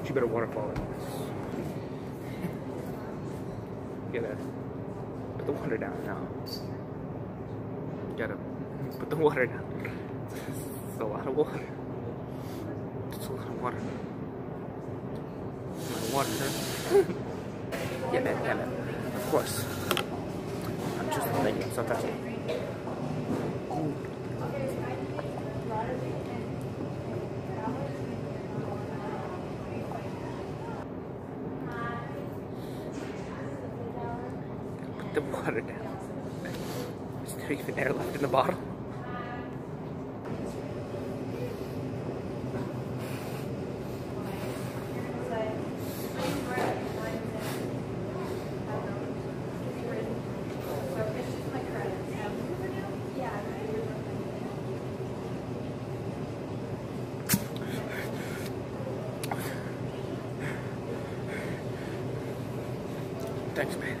You better waterfall it. You gotta put the water down now. You gotta put the water down. It's a lot of water. It's a lot of water. My water. Yeah, man. Of course. I'm just making it so fast. Put the water down. Is there even air left in the bottle? Thanks, man.